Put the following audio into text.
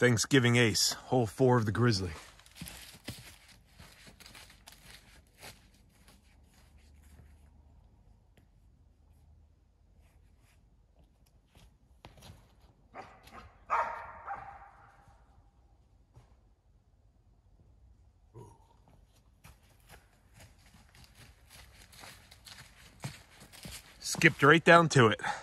Thanksgiving ace, hole 4 of the Grizzly. Skipped right down to it.